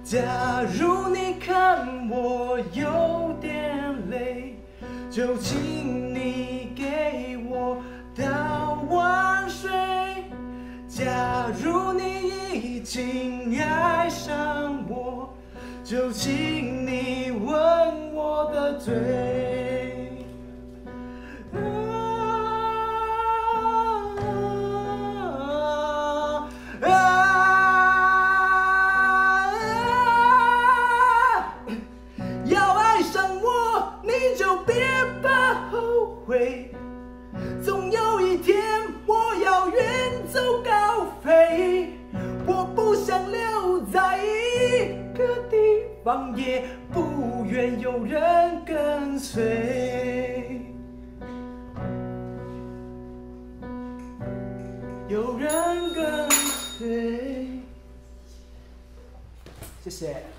假如你看我有点累，就请你给我倒碗水。假如你已经爱上我，就请你吻我的嘴。要爱上我，你就别怕后悔。总有一天我要远走高飞，我不想留在一个地方，也不愿有人跟随。有人跟随。谢谢。